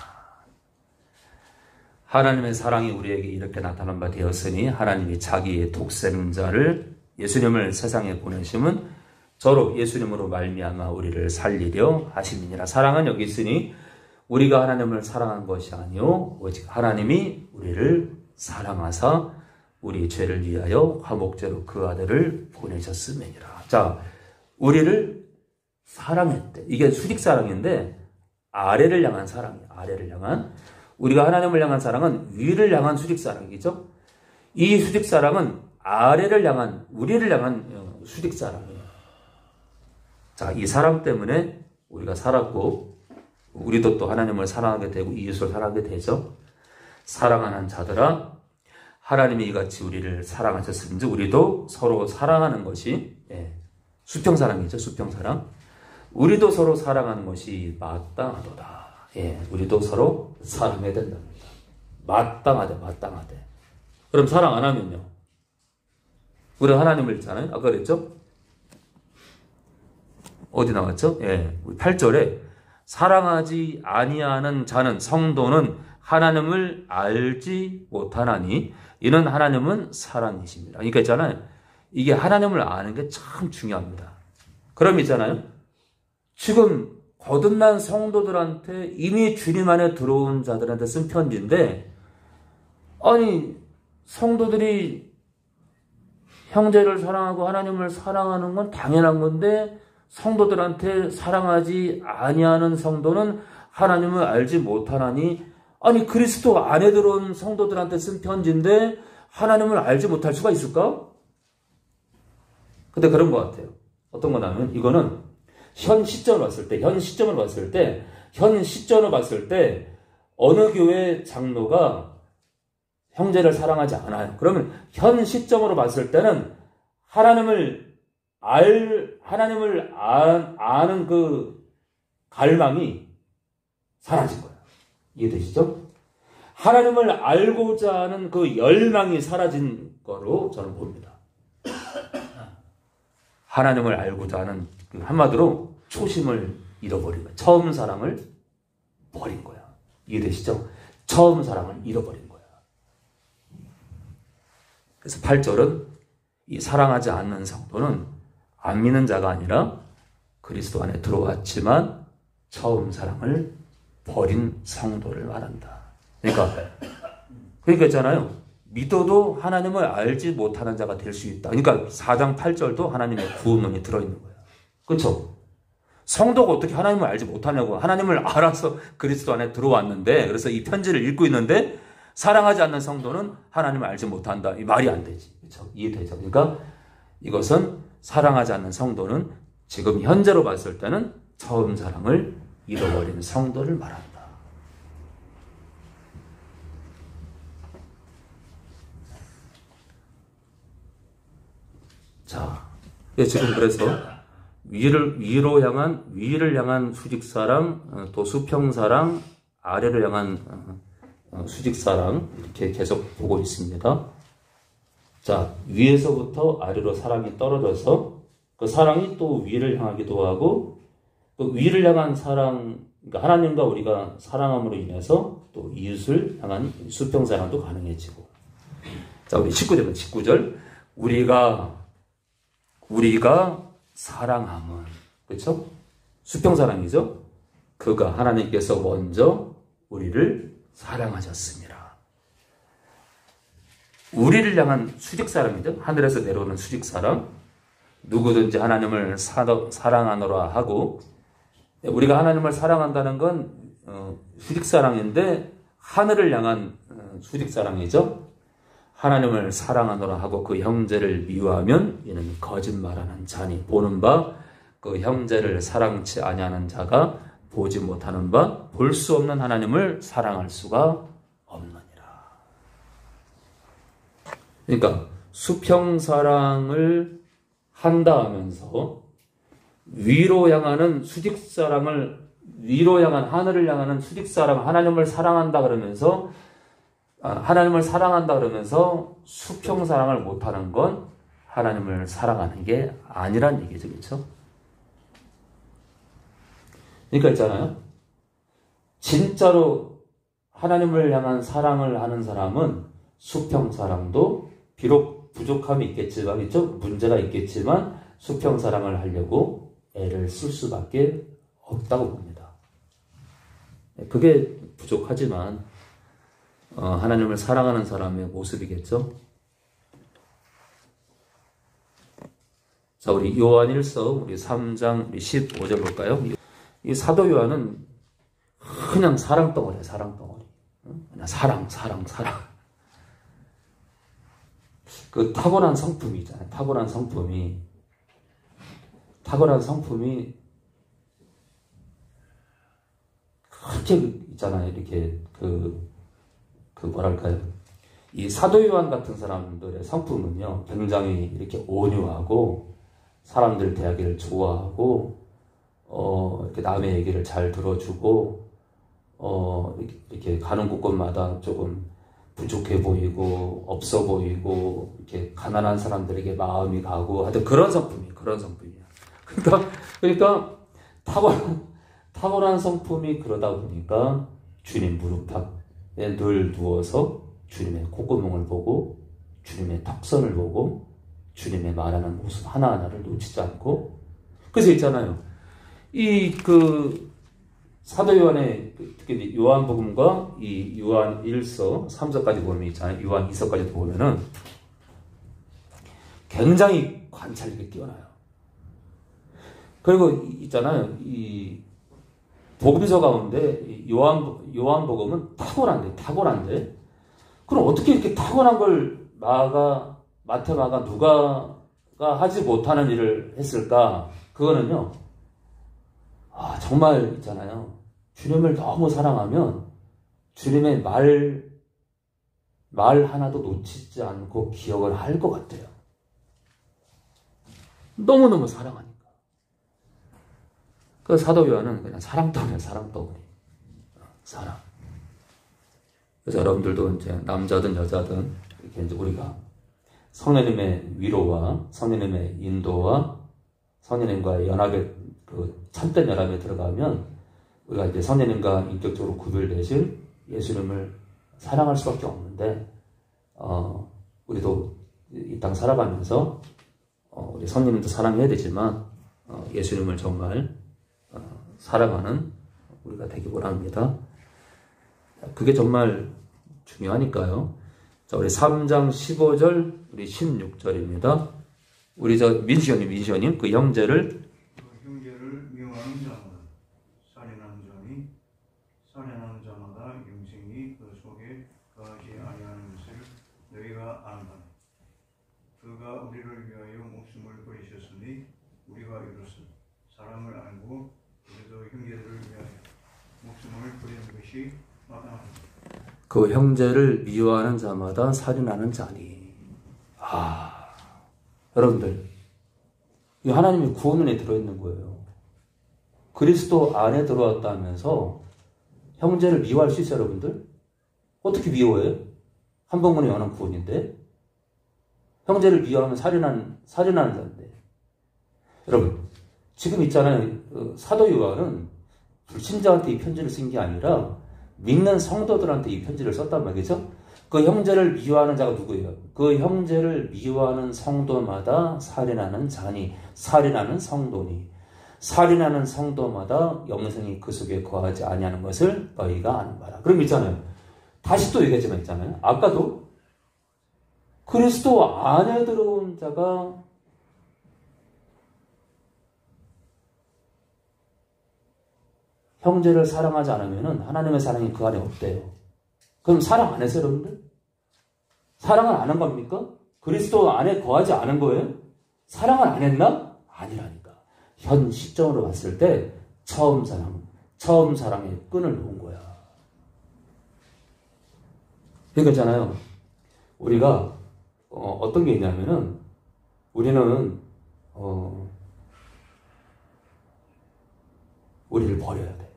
하나님의 사랑이 우리에게 이렇게 나타난 바 되었으니 하나님이 자기의 독생자를 예수님을 세상에 보내심은 저로 예수님으로 말미암아 우리를 살리려 하심이니라. 사랑은 여기 있으니 우리가 하나님을 사랑한 것이 아니요 오직 하나님이 우리를 사랑하사 우리 죄를 위하여 화목제로 그 아들을 보내셨음이니라. 자, 우리를 사랑했대. 이게 수직사랑인데 아래를 향한 사랑이에요. 아래를 향한. 우리가 하나님을 향한 사랑은 위를 향한 수직사랑이죠. 이 수직사랑은 아래를 향한, 우리를 향한 수직사랑이에요. 자, 이 사랑 때문에 우리가 살았고 우리도 또 하나님을 사랑하게 되고 이웃을 사랑하게 되죠. 사랑하는 자들아 하나님이 이같이 우리를 사랑하셨은지 우리도 서로 사랑하는 것이 수평사랑이죠. 수평사랑. 우리도 서로 사랑하는 것이 마땅하도다. 우리도 서로 사랑해야 된답니다. 마땅하대. 그럼 사랑 안 하면요? 우리 하나님을 있잖아요. 아까 그랬죠? 어디 나왔죠? 예, 8절에 사랑하지 아니하는 자는 성도는 하나님을 알지 못하나니 이는 하나님은 사랑이십니다. 그러니까 있잖아요. 이게 하나님을 아는 게 참 중요합니다. 그럼 있잖아요. 지금 거듭난 성도들한테 이미 주님 안에 들어온 자들한테 쓴 편지인데 아니 성도들이 형제를 사랑하고 하나님을 사랑하는 건 당연한 건데 성도들한테 사랑하지 아니하는 성도는 하나님을 알지 못하나니 아니 그리스도 안에 들어온 성도들한테 쓴 편지인데 하나님을 알지 못할 수가 있을까? 근데 그런 것 같아요. 어떤 거냐면 이거는 현 시점을 봤을 때 어느 교회 장로가 형제를 사랑하지 않아요. 그러면 현 시점으로 봤을 때는 하나님을 아는 그 갈망이 사라진 거예요. 이해되시죠? 하나님을 알고자 하는 그 열망이 사라진 거로 저는 봅니다. 하나님을 알고자 하는 한마디로 초심을 잃어버린 거야. 처음 사랑을 버린 거야. 이해되시죠? 처음 사랑을 잃어버린 거야. 그래서 8절은 이 사랑하지 않는 성도는 안 믿는 자가 아니라 그리스도 안에 들어왔지만 처음 사랑을 버린 성도를 말한다. 그러니까 있잖아요. 믿어도 하나님을 알지 못하는 자가 될 수 있다. 그러니까 4장 8절도 하나님의 구원론이 들어있는 거예요. 그렇죠? 성도가 어떻게 하나님을 알지 못하냐고. 하나님을 알아서 그리스도 안에 들어왔는데 그래서 이 편지를 읽고 있는데 사랑하지 않는 성도는 하나님을 알지 못한다. 이 말이 안 되지. 그렇죠? 이해되죠? 그러니까 이것은 사랑하지 않는 성도는 지금 현재로 봤을 때는 처음 사랑을 잃어버린 성도를 말한다. 자, 지금 그래서 위를 향한 수직사랑, 또 수평사랑, 아래를 향한 수직사랑 이렇게 계속 보고 있습니다. 자, 위에서부터 아래로 사랑이 떨어져서 그 사랑이 또 위를 향하기도 하고 또 위를 향한 사랑, 그러니까 하나님과 우리가 사랑함으로 인해서 또 이웃을 향한 수평사랑도 가능해지고. 자, 우리 19절. 우리가 사랑함은, 그렇죠? 수평사랑이죠? 그가 하나님께서 먼저 우리를 사랑하셨습니다. 우리를 향한 수직사랑이죠. 하늘에서 내려오는 수직사랑. 누구든지 하나님을 사랑하노라 하고, 우리가 하나님을 사랑한다는 건 수직사랑인데 하늘을 향한 수직사랑이죠. 하나님을 사랑하노라 하고 그 형제를 미워하면 이는 거짓말하는 자니 보는 바 그 형제를 사랑치 아니하는 자가 보지 못하는 바 볼 수 없는 하나님을 사랑할 수가 없느니라. 그러니까 수평사랑을 한다 하면서 위로 향하는 하늘을 향하는 수직사랑, 하나님을 사랑한다 그러면서 수평사랑을 못하는 건 하나님을 사랑하는 게 아니란 얘기죠. 그렇죠? 그러니까 있잖아요. 진짜로 하나님을 향한 사랑을 하는 사람은 수평사랑도 비록 부족함이 있겠지만, 그렇죠? 문제가 있겠지만 수평사랑을 하려고 애를 쓸 수밖에 없다고 봅니다. 그게 부족하지만 하나님을 사랑하는 사람의 모습이겠죠. 자, 우리 요한일서 우리 3장 우리 15절 볼까요? 이 사도 요한은 그냥 사랑덩어리야, 사랑덩어리. 그냥 사랑. 그 타고난 성품이 있잖아요. 타고난 성품이 그렇게 있잖아요. 이렇게 뭐랄까요. 이 사도 요한 같은 사람들의 성품은요, 굉장히 이렇게 온유하고, 사람들 대하기를 좋아하고, 이렇게 남의 얘기를 잘 들어주고, 이렇게 가는 곳곳마다 조금 부족해 보이고 없어 보이고 이렇게 가난한 사람들에게 마음이 가고 하여튼 그런 성품이야. 그러니까 탁월한 성품이 그러다 보니까 주님 무릎팍에 늘 누워서 주님의 콧구멍을 보고 주님의 턱선을 보고 주님의 말하는 모습 하나하나를 놓치지 않고 그래서 있잖아요. 사도 요한의 특히 요한복음과 이 요한 1서 3서까지 보면 있잖아요. 요한 2서까지 보면은 굉장히 관찰력이 뛰어나요. 그리고 있잖아요. 이 복음서 가운데 요한복음은 탁월한데 그럼 어떻게 이렇게 탁월한 걸 마태, 마가, 누가가 하지 못하는 일을 했을까? 그거는요. 정말 있잖아요. 주님을 너무 사랑하면 주님의 말 하나도 놓치지 않고 기억을 할 것 같아요. 너무너무 사랑하니까. 그 사도 요한은 그냥 사랑덩어리야, 사랑덩어리. 사랑. 그래서 여러분들도 이제 남자든 여자든 이렇게 이제 우리가 성령님의 위로와 성령님의 인도와 성령님과의 연합에 참된 연합에 들어가면 우리가 이제 성령님과 인격적으로 구별되실 예수님을 사랑할 수밖에 없는데 우리도 이 땅 살아가면서 우리 성령님도 사랑해야 되지만 예수님을 정말 사랑하는 우리가 되기 원합니다. 그게 정말 중요하니까요. 자, 우리 3장 15절, 우리 16절입니다. 우리 민시언님, 그 형제를 미워하는 자마다 살인하는 자마다 영생이 그 속에 거하지 아니하는 것을 너희가 안다. 그가 우리를 위하여 목숨을 버리셨으니 우리가 이로써 사람을 알고 그래도 형제들을 위하여 목숨을 버리는 것이 마땅합니다. 그 형제를 미워하는 자마다 살인하는 자니. 여러분들, 이 하나님의 구원에 들어있는 거예요. 그리스도 안에 들어왔다면서 형제를 미워할 수 있어요, 여러분들? 어떻게 미워해요? 한 번만에 연한 구원인데? 형제를 미워하면 살인하는 자인데. 여러분, 지금 있잖아요. 사도 요한은 불신자한테 이 편지를 쓴 게 아니라 믿는 성도들한테 이 편지를 썼단 말이죠. 그 형제를 미워하는 자가 누구예요? 그 형제를 미워하는 성도마다 살인하는 자니, 살인하는 성도니, 살인하는 성도마다 영생이 그 속에 거하지 아니하는 것을 너희가 아는 바라. 그럼 있잖아요. 다시 또 얘기하지만 있잖아요. 아까도 그리스도 안에 들어온 자가 형제를 사랑하지 않으면 하나님의 사랑이 그 안에 없대요. 그럼 사랑 안 했어요, 여러분들? 사랑을 안 한 겁니까? 그리스도 안에 거하지 않은 거예요? 사랑을 안 했나? 아니라니까. 현 시점으로 봤을 때 처음 사랑의 끈을 놓은 거야. 그러니까 있잖아요. 우리가 어떤 게 있냐면은 우리는 우리를 버려야 돼.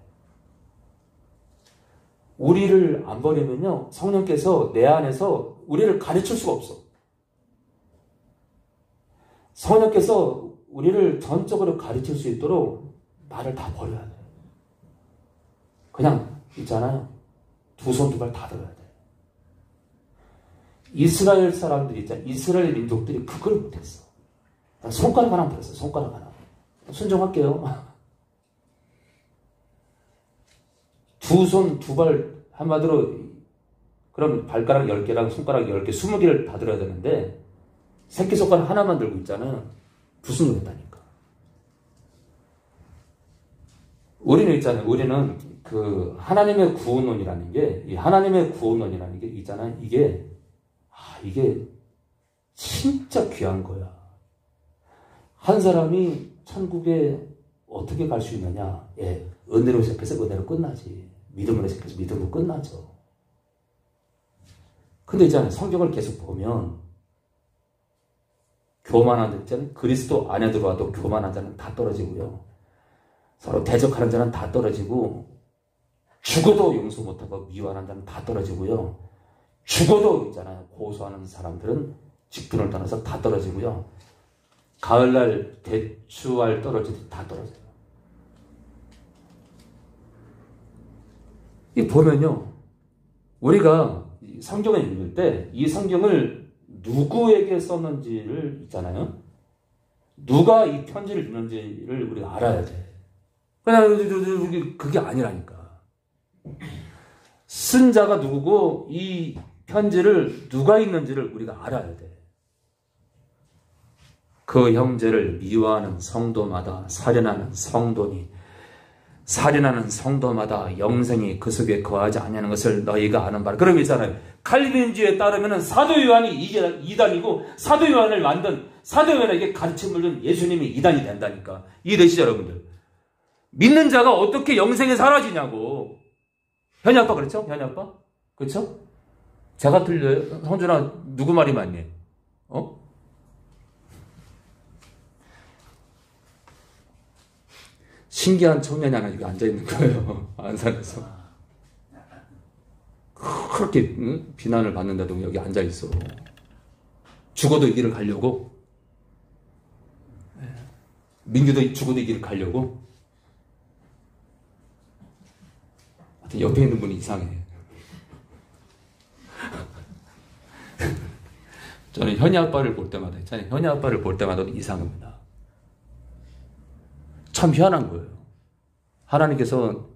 우리를 안 버리면요, 성령께서 내 안에서 우리를 가르칠 수가 없어. 성령께서 우리를 전적으로 가르칠 수 있도록 나를 다 버려야 돼. 그냥 있잖아요. 두 손 두 발 다 들어야 돼. 이스라엘 사람들이 있잖아. 이스라엘 민족들이 그걸 못했어. 손가락 하나 들었어. 손가락 하나. 순종할게요. 두 손, 두 발, 한마디로, 그럼 발가락 10개랑 손가락 10개, 20개를 다 들어야 되는데, 새끼손가락 하나만 들고 있잖아요. 불순종했다니까. 우리는 있잖아요. 우리는 그, 하나님의 구원론이라는 게, 이 하나님의 구원론이라는 게 있잖아요. 이게 진짜 귀한 거야. 한 사람이 천국에 어떻게 갈 수 있느냐? 예, 은혜로 시작해서 은혜로 끝나지. 믿음으로 시작해서 믿음으로 끝나죠. 근데 있잖아요. 성경을 계속 보면 교만한 자는 그리스도 안에 들어와도 교만한 자는 다 떨어지고요. 서로 대적하는 자는 다 떨어지고 죽어도 용서 못하고 미워하는 자는 다 떨어지고요. 죽어도 있잖아요. 고소하는 사람들은 직분을 떠나서 다 떨어지고요. 가을날 대추알 떨어지듯 다 떨어져요. 이 보면요. 우리가 성경을 읽을 때 이 성경을 누구에게 썼는지를 있잖아요. 누가 이 편지를 주는지를 우리가 알아야 돼. 그냥 그게 아니라니까. 쓴 자가 누구고 이 편지를 누가 읽는지를 우리가 알아야 돼. 그 형제를 미워하는 성도마다 살인하는 성도니 살인하는 성도마다 영생이 그 속에 거하지 아니하는 것을 너희가 아는 바라. 그럼 있잖아요. 칼빈주의에 따르면 사도 요한이 이단이고 사도 요한을 만든 사도 요한에게 가르침을 준 예수님이 이단이 된다니까. 이해되시죠 여러분들? 믿는 자가 어떻게 영생에 사라지냐고. 현이 아빠 그렇죠? 현이 아빠? 그렇죠? 제가 틀려요? 성준아 누구 말이 맞니? 신기한 청년이 하나 여기 앉아있는 거예요. 안산에서. 그렇게 비난을 받는데도 여기 앉아있어. 죽어도 이 길을 가려고. 민규도 죽어도 이 길을 가려고. 하여튼 옆에 있는 분이 이상해. 저는 현이 아빠를 볼 때마다 있잖아요. 현이 아빠를 볼 때마다 이상합니다. 참 희한한 거예요. 하나님께서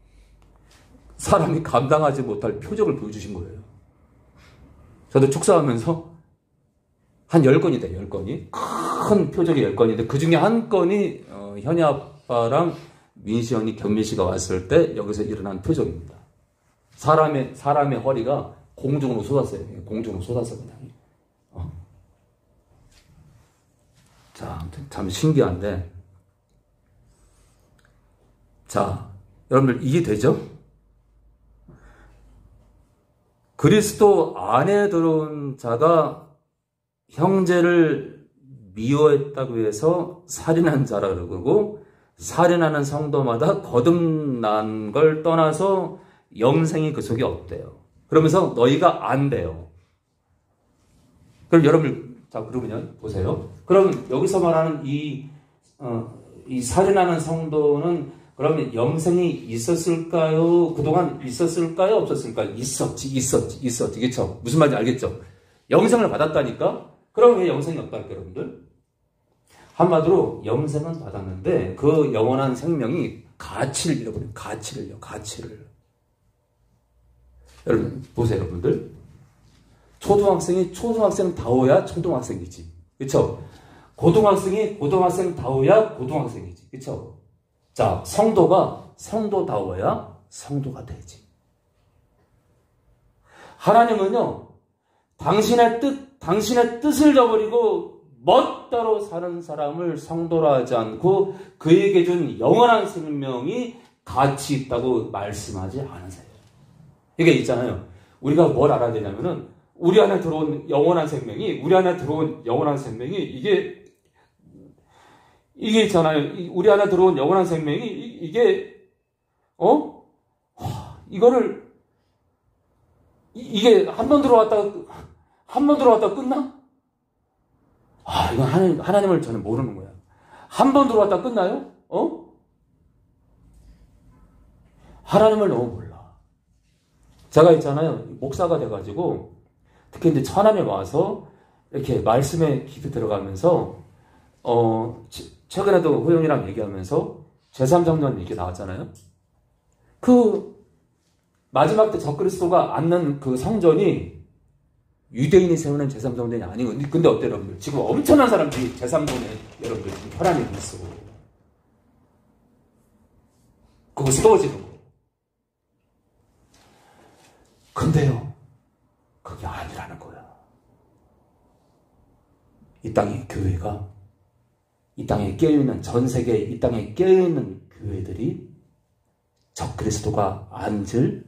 사람이 감당하지 못할 표적을 보여주신 거예요. 저도 축사하면서 한 10건이 돼요. 10건이. 큰 표적이 10건인데 그 중에 한 건이 현이 아빠랑 민시 언니, 경민 씨가 왔을 때 여기서 일어난 표적입니다. 사람의 허리가 공중으로 쏟았어요. 공중으로 쏟았어 그냥. 자, 아무튼 참 신기한데. 자, 여러분들 이해되죠? 그리스도 안에 들어온 자가 형제를 미워했다고 해서 살인한 자라 그러고 살인하는 성도마다 거듭난 걸 떠나서 영생이 그 속에 없대요. 그러면서 너희가 안 돼요. 그럼 여러분, 자, 그러면요, 보세요. 그럼 여기서 말하는 이 살인하는 성도는 그러면 영생이 있었을까요? 그동안 있었을까요? 없었을까요? 있었지. 그렇죠? 무슨 말인지 알겠죠? 영생을 받았다니까? 그럼 왜 영생이 없다니까, 여러분들? 한마디로 영생은 받았는데 그 영원한 생명이 가치를 잃어버려요. 가치를. 여러분, 보세요, 여러분들. 초등학생다워야 초등학생이지. 그렇죠? 고등학생다워야 고등학생이지. 그렇죠? 자, 성도다워야 성도가 되지. 하나님은요, 당신의 뜻을 저버리고 멋대로 사는 사람을 성도로 하지 않고 그에게 준 영원한 생명이 가치 있다고 말씀하지 않으세요. 이게 있잖아요. 우리가 뭘 알아야 되냐면은 우리 안에 들어온 영원한 생명이 이게 있잖아요. 우리 안에 들어온 영원한 생명이 이게 한 번 들어왔다가 끝나? 이건 하나님을 저는 모르는 거야. 한 번 들어왔다가 끝나요? 하나님을 너무 몰라. 제가 있잖아요. 목사가 돼가지고 특히 이제 천안에 와서 이렇게 말씀에 깊이 들어가면서 최근에도 호영이랑 얘기하면서 제3성전 얘기 나왔잖아요. 그 마지막 때 적그리스도가 앉는 그 성전이 유대인이 세우는 제3성전이 아니거든요. 근데 어때요, 여러분들? 지금 엄청난 사람들이 제3성전에 여러분들 지금 혈안이 있어. 그거 세워지는 거. 근데요, 그게 아니라는 거야. 이 땅의 교회가, 이 땅에 깨어있는, 전 세계 이 땅에 깨어있는 교회들이 적그리스도가 앉을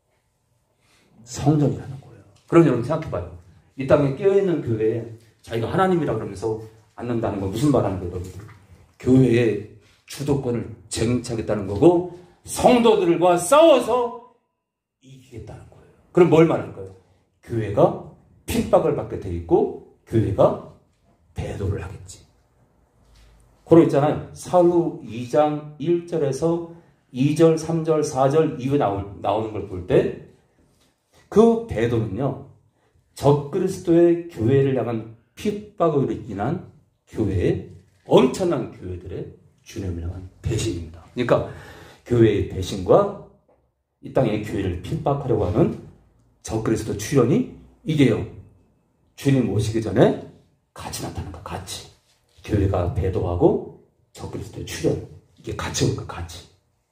성전이라는 거예요. 그럼 여러분 생각해봐요. 이 땅에 깨어있는 교회에 자기가 하나님이라 그러면서 앉는다는 건 무슨 말하는 거예요, 여러분들? 교회의 주도권을 쟁취하겠다는 거고 성도들과 싸워서 이기겠다는 거예요. 그럼 뭘 말하는 거예요? 교회가 핍박을 받게 돼 있고 교회가 배도를 하겠지. 그러 있잖아요. 사후 2장 1절에서 2절, 3절, 4절 이후에 나오는 걸 볼 때 그 배도는요. 적그리스도의 교회를 향한 핍박으로 인한 교회의 엄청난 교회들의 주님을 향한 배신입니다. 그러니까 교회의 배신과 이 땅의 교회를 핍박하려고 하는 적그리스도 출현이 이게요. 주님 오시기 전에 같이 나타나는 거 같이. 교회가 배도하고 적그리스도의 출현. 이게 같이 올 거 같이.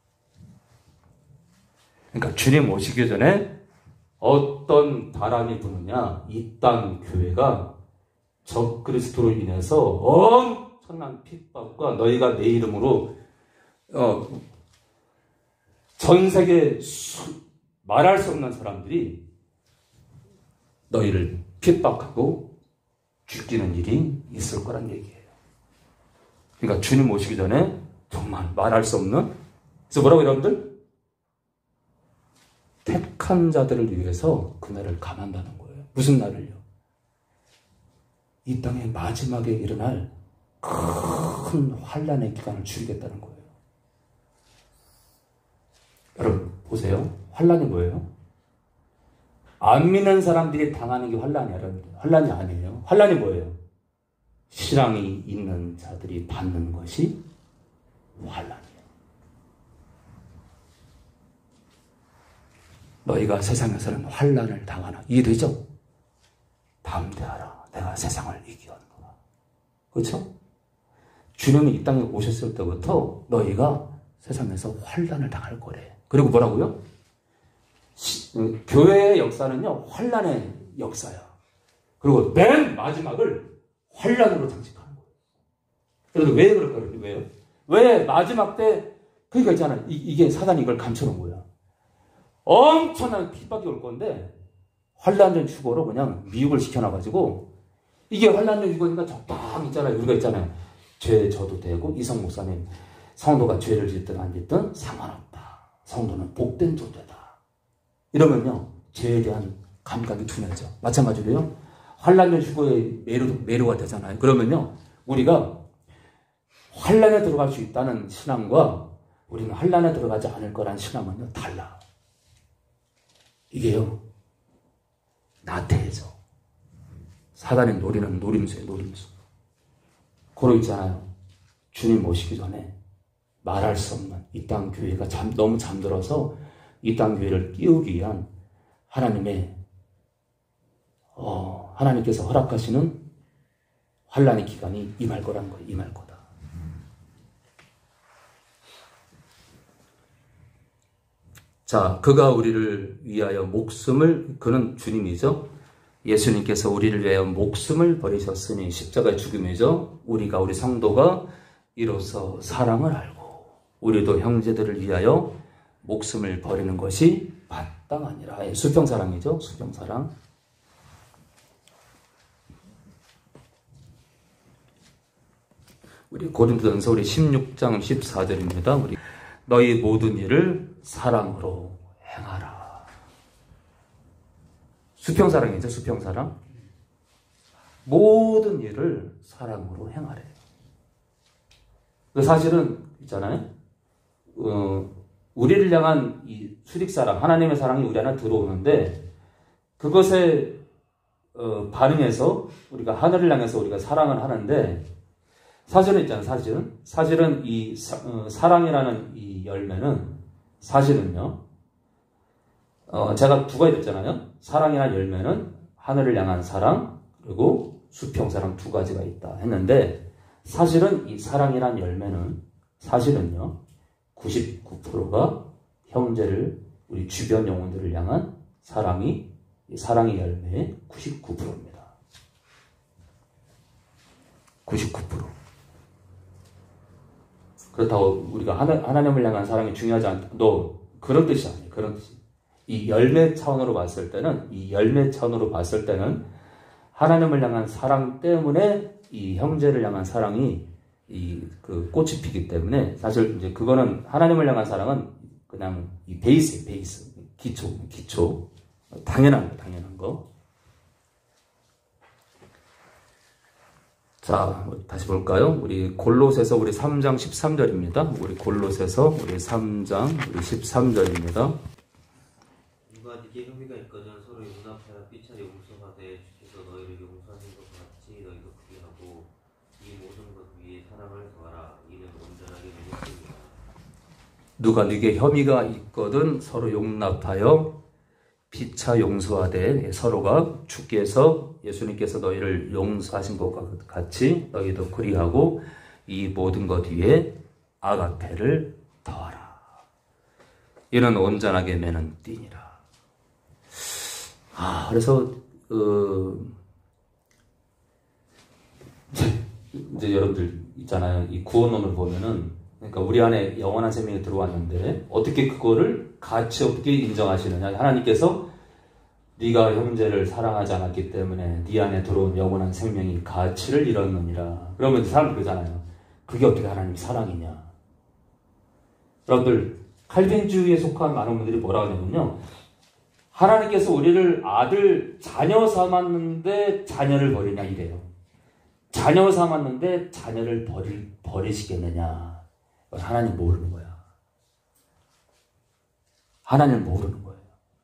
그러니까 주님 오시기 전에 어떤 바람이 부느냐. 이 땅 교회가 적그리스도로 인해서 엄청난 핍박과 너희가 내 이름으로 전 세계 말할 수 없는 사람들이 너희를 핍박하고 죽이는 일이 있을 거란 얘기예요. 그러니까 주님 오시기 전에 정말 말할 수 없는, 그래서 뭐라고 여러분들? 택한 자들을 위해서 그날을 감한다는 거예요. 무슨 날을요? 이 땅의 마지막에 일어날 큰 환란의 기간을 줄이겠다는 거예요. 여러분 보세요. 환란이 뭐예요? 안 믿는 사람들이 당하는 게 환란이야. 여러분. 환란이 아니에요. 환란이 뭐예요? 신앙이 있는 자들이 받는 것이 환란이에요. 너희가 세상에서는 환란을 당하나. 이해되죠? 담대하라. 내가 세상을 이기었노라. 그렇죠? 주님이 이 땅에 오셨을 때부터 너희가 세상에서 환란을 당할 거래. 그리고 뭐라고요? 교회의 역사는요, 환란의 역사야. 그리고 맨 마지막을 환란으로 장식하는 거예요. 그래서 왜 그럴까요? 왜요? 왜 마지막 때, 그러니까 있잖아요. 이게 사단이 이걸 감춰놓은 거야. 엄청난 핍박이 올 건데, 환란전 휴거로 그냥 미혹을 시켜놔가지고, 이게 환란전 휴거니까 적당히 있잖아요. 우리가 있잖아요. 죄 져도 되고, 이성 목사님, 성도가 죄를 짓든 안 짓든 상관없다. 성도는 복된 존재다. 이러면요, 죄에 대한 감각이 둔해져. 마찬가지로요, 환란전 휴거의 매료가 되잖아요. 그러면요, 우리가 환란에 들어갈 수 있다는 신앙과 우리는 환란에 들어가지 않을 거란 신앙은요, 달라. 이게요, 나태해져. 사단이 노리는 노림수예요, 노림수. 그러 있잖아요. 주님 오시기 전에 말할 수 없는 이 땅 교회가 너무 잠들어서 이 땅 교회를 끼우기 위한 하나님께서 허락하시는 환란의 기간이 임할 거란 거예요. 임할 거다. 자, 그가 우리를 위하여 그는 주님이죠. 예수님께서 우리를 위하여 목숨을 버리셨으니 십자가의 죽음이죠. 우리 성도가 이로써 사랑을 알고 우리도 형제들을 위하여 목숨을 버리는 것이 마땅하니라. 수평사랑이죠. 수평사랑. 우리 고린도전서 16장 14절입니다. 너희 모든 일을 사랑으로 행하라. 수평사랑이죠. 수평사랑. 모든 일을 사랑으로 행하래. 사실은 있잖아요. 우리를 향한 이 수직사랑, 하나님의 사랑이 우리 안에 들어오는데 그것에 반응해서 우리가 하늘을 향해서 우리가 사랑을 하는데 사실은 있잖아요. 사실은 이 사랑이라는 이 열매는 사실은요. 제가 두 가지 됐잖아요. 사랑이라는 열매는 하늘을 향한 사랑 그리고 수평사랑 두 가지가 있다 했는데 사실은 이 사랑이라는 열매는 사실은요. 99%가 형제를 우리 주변 영혼들을 향한 사랑의 열매의 99%입니다. 99%. 그렇다고 우리가 하나님을 향한 사랑이 중요하지 않다. 그런 뜻이 아니에요. 그런 뜻이. 이 열매 차원으로 봤을 때는 하나님을 향한 사랑 때문에 이 형제를 향한 사랑이 그 꽃이 피기 때문에 사실 이제 그거는 하나님을 향한 사랑은 그냥 이 베이스 기초 당연한 거 자, 다시 볼까요? 우리 골로새서 우리 3장 13절입니다. 우리 골로새서 우리 3장 우리 13절입니다. 누가 네게 혐의가 있거든 서로 용납하여 삐차 용서하되 주께서 너희를 용서하신 것 같이 너희도 그리 하고 이 모든 것 위에 사랑을 더하라. 이는 온전하게 맺었습니다. 누가 네게 혐의가 있거든 서로 용납하여 피차 용서하되 서로가 주께서 예수님께서 너희를 용서하신 것과 같이 너희도 그리하고 이 모든 것 위에 아가페를 더하라. 이는 온전하게 매는 띠니라. 그래서 이제 여러분들 있잖아요. 이 구원론을 보면은 그러니까 우리 안에 영원한 생명이 들어왔는데 어떻게 그거를 가치 없게 인정하시느냐. 하나님께서 네가 형제를 사랑하지 않았기 때문에 네 안에 들어온 영원한 생명이 가치를 잃었느니라. 그러면 사람들 그러잖아요. 그게 어떻게 하나님의 사랑이냐. 여러분들 칼빈주의에 속한 많은 분들이 뭐라고 하냐면요. 하나님께서 우리를 아들 자녀 삼았는데 자녀를 버리냐 이래요. 자녀 삼았는데 자녀를 버리시겠느냐. 하나님 모르는 거야. 하나님 모르는 거예요.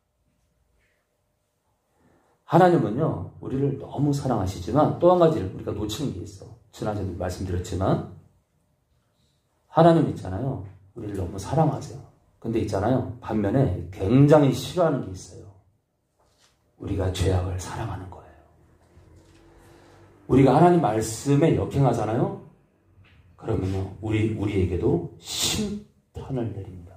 하나님은요, 우리를 너무 사랑하시지만 또 한 가지를 우리가 놓치는 게 있어. 지난주에도 말씀드렸지만, 하나님 있잖아요. 우리를 너무 사랑하세요. 근데 있잖아요. 반면에 굉장히 싫어하는 게 있어요. 우리가 죄악을 사랑하는 거예요. 우리가 하나님 말씀에 역행하잖아요. 그러면요, 우리에게도 심판을 내립니다.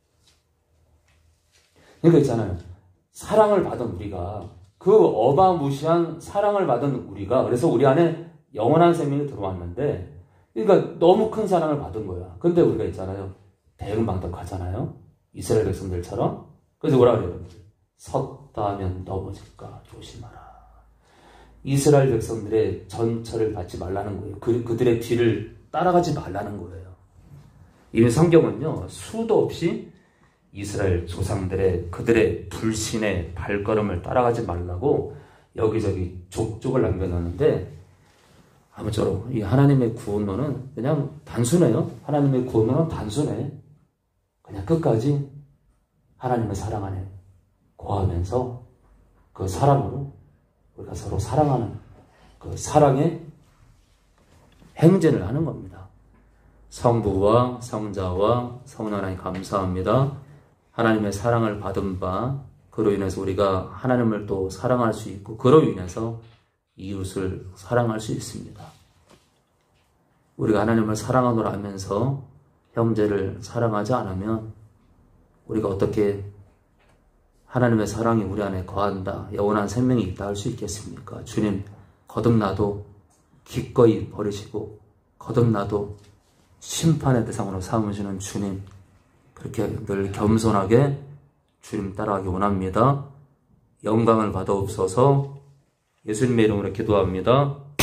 그러니까 있잖아요. 사랑을 받은 우리가, 그 어마무시한 사랑을 받은 우리가, 그래서 우리 안에 영원한 생명이 들어왔는데, 그러니까 너무 큰 사랑을 받은 거야. 근데 우리가 있잖아요. 대응방덕하잖아요. 이스라엘 백성들처럼. 그래서 뭐라 그래요? 섰다 하면 넘어질까 조심하라. 이스라엘 백성들의 전철을 받지 말라는 거예요. 그들의 뒤를 따라가지 말라는 거예요. 이 성경은요, 수도 없이 이스라엘 조상들의 그들의 불신의 발걸음을 따라가지 말라고 여기저기 족족을 남겨놨는데, 아무쪼록 이 하나님의 구원론은 그냥 단순해요. 하나님의 구원론은 단순해. 그냥 끝까지 하나님의 사랑 안에 거하면서 그 사랑으로 우리가 서로 사랑하는 그 사랑의 행진을 하는 겁니다. 성부와 성자와 성령 하나님 감사합니다. 하나님의 사랑을 받은 바, 그로 인해서 우리가 하나님을 또 사랑할 수 있고, 그로 인해서 이웃을 사랑할 수 있습니다. 우리가 하나님을 사랑하노라 하면서 형제를 사랑하지 않으면 우리가 어떻게 하나님의 사랑이 우리 안에 거한다, 영원한 생명이 있다 할 수 있겠습니까? 주님, 거듭나도 기꺼이 버리시고 거듭나도 심판의 대상으로 삼으시는 주님, 그렇게 늘 겸손하게 주님 따라가기 원합니다. 영광을 받아옵소서. 예수님의 이름으로 기도합니다.